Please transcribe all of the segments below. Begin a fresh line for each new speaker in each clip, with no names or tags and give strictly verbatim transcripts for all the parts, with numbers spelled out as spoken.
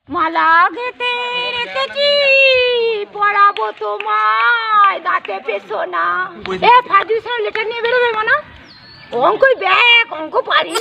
মালা গেতে রেখেছি পড়াবো তোমায় দাঁতে পেছো না। এ ফাজু স্যার লেটার নিয়ে বেরোবে মানা অঙ্কই ব্যাগ অঙ্ক পারি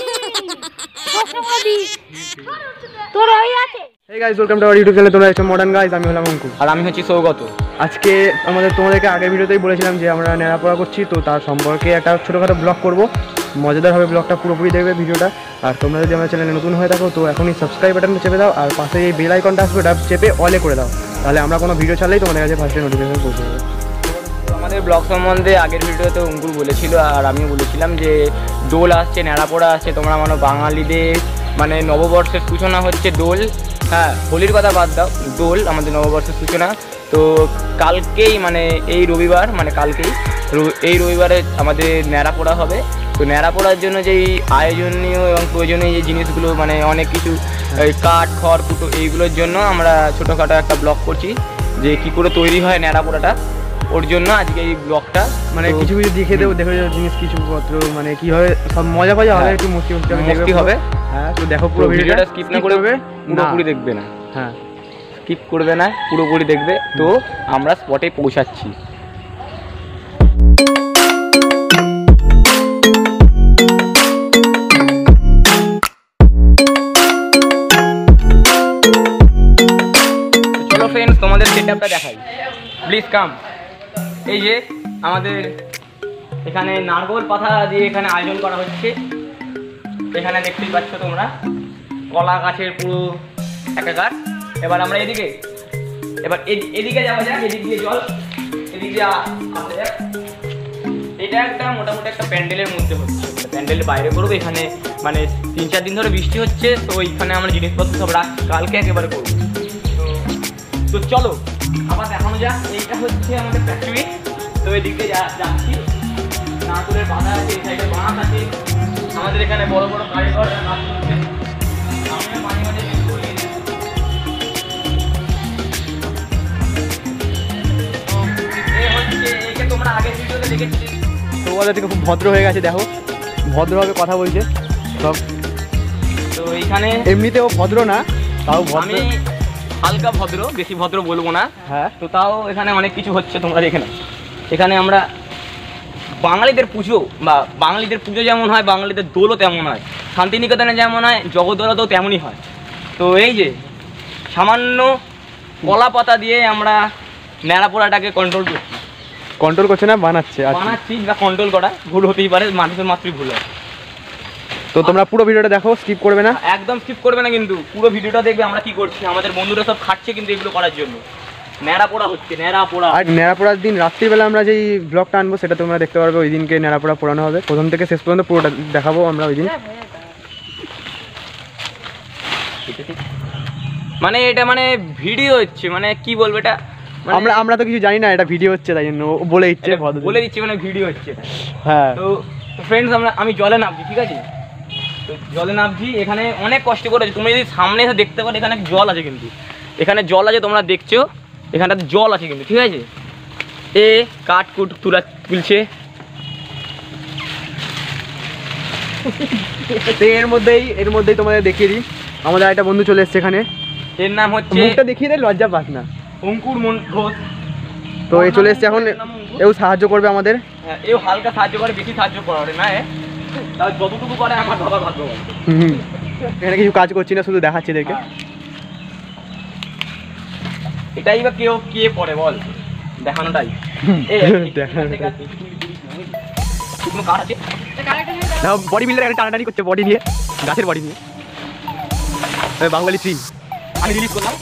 তোর হয়ে আছে।
Hey guys, welcome to our YouTube channel. তোমরা হচ্ছে মডার্ন গাইজ, আমি হলাম অঙ্কু
আর আমি হচ্ছি সৌগত।
আজকে আমাদের তোমাদেরকে আগের ভিডিওতেই বলেছিলাম যে আমরা নেড়াপড়া করছি, তো তার সম্পর্কে একটা ছোটোখাটো ব্লগ করব। মজাদার হবে ব্লগটা, পুরোপুরি দেখবে ভিডিওটা। আর তোমরা যদি আমার চ্যানেলে নতুন হয়ে থাকো তো এখনই সাবস্ক্রাইব বাটনটা চেপে দাও, আর পাশে এই বেল আইকনটা আসবে ওটা চেপে অলে করে দাও, তাহলে আমরা কোনো ভিডিও ছাড়লেই তোমাদের কাছে ফার্স্টে নোটিফিকেশন পৌঁছে যাবে।
আমাদের ব্লগ সম্বন্ধে আগের ভিডিওতে অঙ্কুর বলেছিল আর আমিও বলেছিলাম যে দোল আসছে, নেড়াপড়া আসছে। তোমরা মানে বাঙালিদের মানে নববর্ষের সূচনা হচ্ছে দোল। হ্যাঁ, হোলির কথা বাদ দাও, দোল আমাদের নববর্ষের সূচনা। তো কালকেই মানে এই রবিবার মানে কালকেই এই রবিবারে আমাদের নেড়াপড়া হবে। তো নেড়াপড়ার জন্য যেই আয়োজনীয় এবং প্রয়োজনীয় যে জিনিসগুলো মানে অনেক কিছু কাঠ খড় কুটো এইগুলোর জন্য আমরা ছোটোখাটো একটা ব্লগ করছি যে কী করে তৈরি হয় নেড়াপড়াটা। ওর জন্য আজকে এই ব্লগটা
মানে কিছু কিছু দেখে দেবো, দেখে জিনিস কিছু পত্র মানে কি হবে, সব মজা মজা হবে, একটু মস্তি মস্তি
হবে।
হ্যাঁ, তো দেখো পুরো
ভিডিওটা স্কিপ না করবে, পুরোপুরি দেখবে না।
হ্যাঁ,
স্কিপ করবে না, পুরোপুরি দেখবে। তো আমরা স্পটে পৌঁছাচ্ছি। চলো ফ্রেন্ডস, তোমাদের সেটআপটা দেখাই, প্লিজ কাম। এই যে আমাদের এখানে নারকেল পাতা দিয়ে এখানে আয়োজন করা হচ্ছে। এখানে দেখতেই পাচ্ছ তোমরা কলা গাছের পুরো একাকার। এবার আমরা এদিকে এবার এদিকে যাওয়া যাক, এদিক দিয়ে জল এদিক দিয়ে আসা যাক। এটা একটা মোটামুটি একটা প্যান্ডেলের মধ্যে হচ্ছে, প্যান্ডেলের বাইরে করবো। এখানে মানে তিন চার দিন ধরে বৃষ্টি হচ্ছে, তো এইখানে আমরা জিনিসপত্র সব রাখ কালকে একেবারে করবো। তো চলো আবার দেখানো যাক। এইটা হচ্ছে আমাদের ফ্যাক্টরি। তো এদিক দিয়ে যাচ্ছি, নারকেলের পাতা আছে, এই সাইডে বাঁশ আছে। আমাদের এখানে বড় বড় কারিগর কাজ করছে। আমরা মাঝে মাঝে তোমরা আগের ভিডিওতে দেখেছিলে।
তো ওদের থেকে খুব ভদ্র হয়ে গেছে, দেখো ভদ্রভাবে কথা বলছে সব।
তো এইখানে
এমনিতেও ভদ্র না, তাও
আমি হালকা ভদ্র, বেশি ভদ্র বলবো না।
হ্যাঁ,
তো তাও এখানে অনেক কিছু হচ্ছে তোমরা দেখে না। এখানে আমরা বাঙালিদের পুজো বা বাঙালিদের পুজো যেমন হয়, বাঙালিদের দোলও তেমন হয়, শান্তিনিকেতনে যেমন হয়, জগদ্দলাতেও তেমনই হয়। তো এই যে সামান্য কলা পাতা দিয়ে আমরা নেড়াপোড়াটাকে কন্ট্রোল করছি।
কন্ট্রোল করছে না, বানাচ্ছে
বানাচ্ছি বা কন্ট্রোল করা ভুল হতেই পারে, মানুষের মাত্রই ভুল হয়।
তো তোমরা পুরো ভিডিওটা দেখো, স্কিপ করবে না,
একদম স্কিপ করবে না, কিন্তু পুরো ভিডিওটা দেখবে আমরা কি করছি। আমাদের বন্ধুরা সব খাচ্ছে কিন্তু এগুলো করার জন্য। নেড়াপোড়া হচ্ছে, নেড়াপোড়া।
আর নেড়াপোড়ার দিন রাত্রিবেলা আমরা যেই ব্লগটা আনবো সেটা তোমরা দেখতে পারবে। ওই দিনকে নেড়াপোড়া পোড়ানো হবে, প্রথম থেকে শেষ পর্যন্ত পুরোটা দেখাবো আমরা ওই দিন।
মানে এটা মানে ভিডিও হচ্ছে, মানে কি বলবো এটা,
আমরা আমরা তো কিছু জানি না এটা ভিডিও হচ্ছে, তাই জন্য বলে দিচ্ছে,
বলে দিচ্ছি মানে ভিডিও হচ্ছে।
হ্যাঁ,
তো ফ্রেন্ডস আমরা আমি জলে নামছি, ঠিক আছে? তো জলে নামছি, এখানে অনেক কষ্ট করেছি। তুমি যদি সামনে এসে দেখতে পারো, এখানে জল আছে, কিন্তু এখানে জল আছে, তোমরা দেখছো এখানটাতে জল আছে কিন্তু, ঠিক আছে? এ কাঠ কুট তুলা তুলছে।
এর মধ্যেই এর মধ্যেই তোমাদের দেখিয়ে দিই, আমাদের একটা বন্ধু চলে এসছে এখানে।
এর নাম হচ্ছে,
মুখটা দেখিয়ে দেয়, লজ্জা পাস না,
অঙ্কুর মন ঘোষ।
তো এ চলে এসছে এখন, এও সাহায্য করবে আমাদের।
হ্যাঁ, এও হালকা সাহায্য করে, বেশি সাহায্য করে না। তাও যতটুকু করে আমার বাবা ভাগ্য।
হুম, এখানে কিছু কাজ করছি না, শুধু দেখাচ্ছি এদেরকে।
এটাই বা কেউ কে পড়ে বল, দেখানোটাই।
বডি বিল্ডার একটা টানাটানি করছে, বডি নিয়ে, গাছের বডি নিয়ে। বাঙালি থ্রি
আমি রিলিজ করলাম।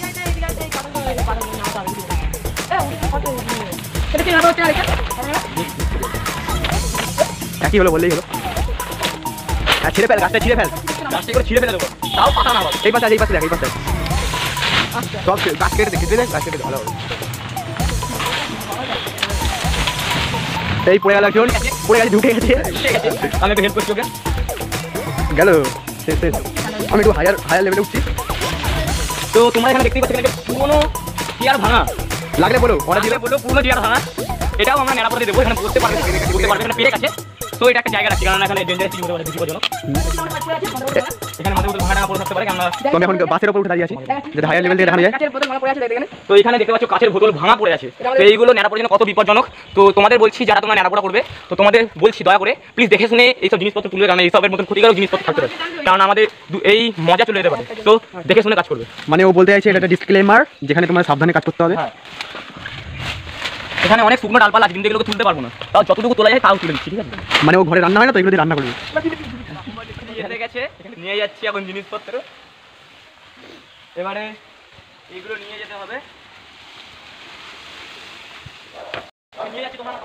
একই হলো, বললেই হলো। আর ছিঁড়ে ফেল, গাছটা ছিঁড়ে ফেল,
গাছটা করে ছিঁড়ে ফেলে দেবো, তাও পাতা না।
এই পাশে, এই পাশে দেখ, এই পাশে সব গাছ কেটে দেখে দেখ, গাছ কেটে ভালো হবে। এই পড়ে গেল, একজন পড়ে গেছে, ঢুকে গেছে।
আমি একটু হেল্প করছি ওকে,
গেল শেষ শেষ। আমি একটু হায়ার হায়ার লেভেলে উঠছি।
তো তোমরা এখানে দেখতেই পাচ্ছ পুরোনো চেয়ার ভাঙা,
লাগলে বলো,
অনেক দিলে বলো পুরোনো চেয়ার ভাঙা। এটাও আমরা নেড়াপড়া দেবো, এখানে বলতে পারবে, বলতে পারবে, এখানে পেরে গেছে। তো এটা একটা জায়গা রাখছি, কারণ এখানে ডেঞ্জারাস কিছু হতে পারে, বিপজ্জনক। এখানে মাথার উপর ভাঙা পড়ে থাকতে পারে। আমরা
তো আমি এখন বাসের উপর উঠে দাঁড়িয়ে আছি, যেটা হায়ার লেভেল থেকে দেখানো যায়।
তো এখানে দেখতে পাচ্ছ কাচের বোতল ভাঙা পড়ে আছে। তো এইগুলো ন্যাড়া পড়ে কত বিপজ্জনক। তো তোমাদের বলছি, যারা তোমরা ন্যাড়াপোড়া করবে, তো তোমাদের বলছি দয়া করে প্লিজ দেখে শুনে এইসব জিনিসপত্র তুলবে, কারণ এইসবের মতন ক্ষতিকারক জিনিসপত্র থাকতে পারে, কারণ আমাদের এই মজা চলে যেতে পারে। তো দেখে শুনে কাজ করবে।
মানে ও বলতে চাইছে এটা একটা ডিসক্লেমার, যেখানে তোমার সাবধানে কাজ করতে হবে।
এখানে অনেক শুকনো ডালপালা আছে, কিন্তু এগুলোকে তুলতে পারবো না, তাও যতটুকু তোলা যায় তাও তুলে দিচ্ছি, ঠিক আছে?
মানে ও ঘরে রান্না হয় না, তো এগুলো দিয়ে রান্না করবে।
এসে গেছে, নিয়ে যাচ্ছি এখন জিনিসপত্র। এবারে এইগুলো নিয়ে যেতে হবে। নিয়ে যাচ্ছি তোমার।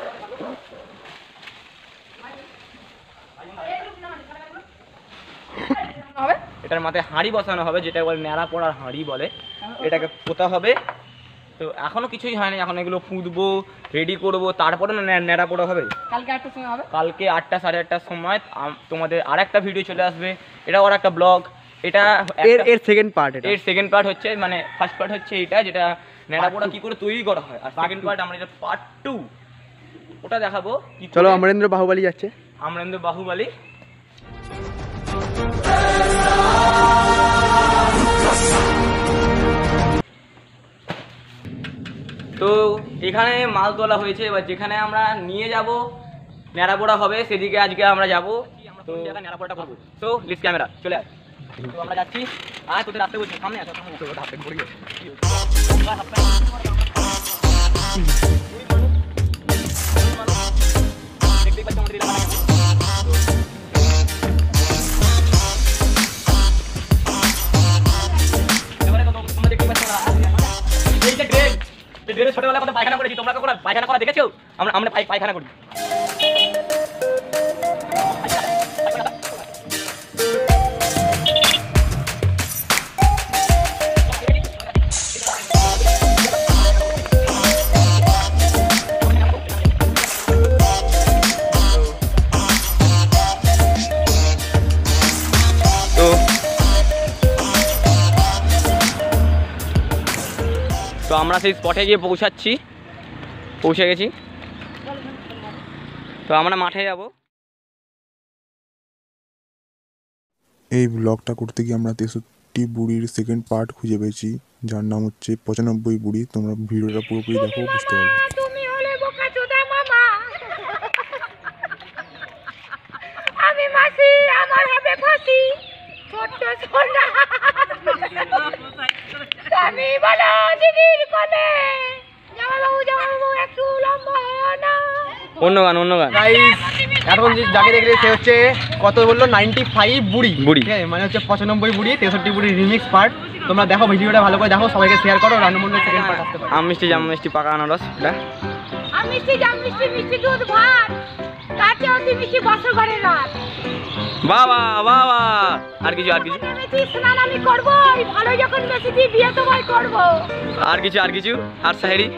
এটার মাথায় হাঁড়ি বসানো হবে, যেটা বলে ন্যাড়া পড়ার হাঁড়ি বলে, এটাকে পোতা হবে। তো এখনো কিছুই হয়নি, এখন এগুলো পুঁতবো, রেডি করবো, তারপরে ন্যাড়া পড়া হবে। কালকে আটটার সময় হবে, কালকে আটটা সাড়ে আটটার সময় তোমাদের আর একটা ভিডিও চলে আসবে। এটা ওর একটা ব্লগ, এটা
এর এর সেকেন্ড পার্ট।
এর সেকেন্ড পার্ট হচ্ছে, মানে ফার্স্ট পার্ট হচ্ছে এটা, যেটা ন্যাড়া পড়া কি করে তৈরি করা হয়, আর সেকেন্ড পার্ট আমরা এটা পার্ট টু ওটা দেখাবো।
চলো, অমরেন্দ্র বাহুবলী যাচ্ছে।
অমরেন্দ্র বাহুবলী। তো এখানে মাল তোলা হয়েছে, এবার যেখানে আমরা নিয়ে যাব ন্যাড়াপোড়া হবে, সেদিকে আজকে আমরা যাবো। তো ন্যাড়াপোড়াটা করবো। তো লিস্ট ক্যামেরা চলে আয়। তো আমরা যাচ্ছি। আর তোদের আসতে বলছি, সামনে আসো, সামনে আসো। হাফ প্যান্ট পরে গেছে। দেখতেই পাচ্ছি আমাদের এলাকা। ছোটবেলা কত পায়খানা করেছি, তোমরা কখনো পায়খানা করা দেখেছো? আমরা আমরা পায়খানা করি। তো আমরা সেই স্পটে গিয়ে পৌঁছাচ্ছি, পৌঁছে গেছি। তো আমরা মাঠে যাব।
এই ব্লগটা করতে গিয়ে আমরা তেষট্টি বুড়ির সেকেন্ড পার্ট খুঁজে পেয়েছি, যার নাম হচ্ছে পঁচানব্বই বুড়ি। তোমরা ভিডিওটা পুরোপুরি দেখো, বুঝতে পারবে।
তুমি হলে বোকাচোদা মামা, আমি মাসি, আমার হবে ফাঁসি, ছোট্ট সোনা। আমি বলো দিদির কোলে, জামাইবাবু জামাইবাবু একটু লম্বা হয় না।
অন্য গান, অন্য গান।
গাইস, এখন যাকে দেখলে সে হচ্ছে কত বললো, নাইনটি ফাইভ বুড়ি
বুড়ি,
ঠিক আছে, মানে হচ্ছে পঁচানব্বই বুড়ি, তেষট্টি বুড়ি রিমিক্স পার্ট। তোমরা দেখো ভিডিওটা ভালো করে দেখো, সবাইকে শেয়ার করো। রান্নামন্ডলের সেকেন্ড পার্ট আসতে পারে।
আম মিষ্টি, জাম মিষ্টি, পাকা আনারস, এটা
আম মিষ্টি, জাম মিষ্টি, মিষ্টি দুধ ভাত, কাঁচা অতি মিষ্টি বছর ঘরের রাত।
বাবা বাবা, আর কিছু আর কিছু
স্নান আমি করবোই, ভালো যখন বেশি বিয়ে তোমায় করবো।
আর কিছু আর কিছু আর সাহেরি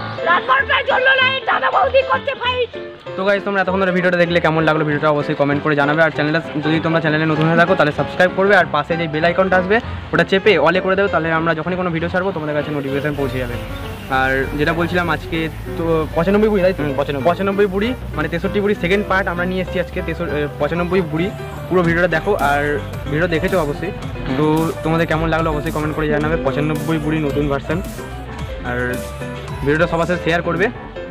দাদা বৌদি করতে ফাইট।
তো গাইস, তোমরা এতক্ষণ ধরে ভিডিওটা দেখলে কেমন লাগলো ভিডিওটা অবশ্যই কমেন্ট করে জানাবে। আর চ্যানেলটা যদি তোমরা চ্যানেলে নতুন হয়ে থাকো তাহলে সাবস্ক্রাইব করবে, আর পাশে যে বেল আইকনটা আসবে ওটা চেপে অলে করে দেবে, তাহলে আমরা যখনই কোনো ভিডিও ছাড়বো তোমাদের কাছে নোটিফিকেশন পৌঁছে যাবে। আর যেটা বলছিলাম, আজকে তো পঁচানব্বই বুড়ি, তাই পঁচানব্বই বুড়ি মানে তেষট্টি বুড়ি সেকেন্ড পার্ট আমরা নিয়ে এসেছি আজকে। পঁচানব্বই বুড়ি পুরো ভিডিওটা দেখো, আর ভিডিও দেখেছো অবশ্যই। তো তোমাদের কেমন লাগলো অবশ্যই কমেন্ট করে জানাবে। পঁচানব্বই বুড়ি নতুন ভার্সন। আর ভিডিওটা সবার সাথে শেয়ার করবে।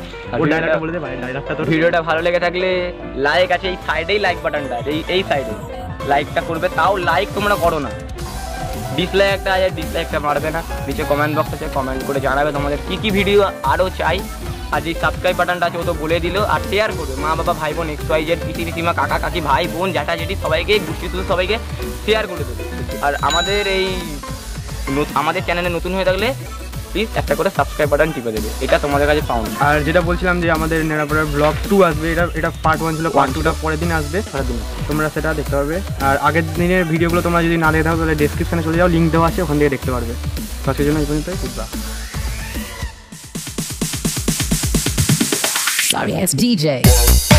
ভিডিওটা ভালো লেগে থাকলে লাইক আছে এই সাইডেই, লাইক বাটনটা এই এই সাইডে লাইকটা করবে, তাও লাইক তোমরা করো না। ডিসলাইক একটা আছে, ডিসলাইকটা মারবে না। নিচে কমেন্ট বক্স আছে, কমেন্ট করে জানাবে তোমাদের কী কী ভিডিও আরও চাই। আর যে সাবস্ক্রাইব বাটনটা আছে ও তো বলে দিল। আর শেয়ার করবে, মা বাবা ভাই বোন এক্স ওয়াই জেড পিসি পিসিমা কাকা কাকি ভাই বোন জ্যাঠা জেঠি সবাইকে, গোষ্ঠী শুধু সবাইকে শেয়ার করে দেবে। আর আমাদের এই আমাদের চ্যানেলে নতুন হয়ে থাকলে প্লিজ একটা করে সাবস্ক্রাইব বাটন টিপে দেবে, এটা তোমাদের কাছে পাউন্ড।
আর যেটা বলছিলাম যে আমাদের নেড়াপড়ার ব্লগ টু আসবে, এটা এটা পার্ট ওয়ান ছিল, পার্ট টুটা পরের দিন আসবে, পরের দিন তোমরা সেটা দেখতে পারবে। আর আগের দিনের ভিডিওগুলো তোমরা যদি না দেখে থাকো তাহলে ডেসক্রিপশনে চলে যাও, লিঙ্ক দেওয়া আছে, ওখান থেকে দেখতে পারবে। তো সেই জন্য এই পর্যন্তই, বুঝবা।
Sorry, it's D J.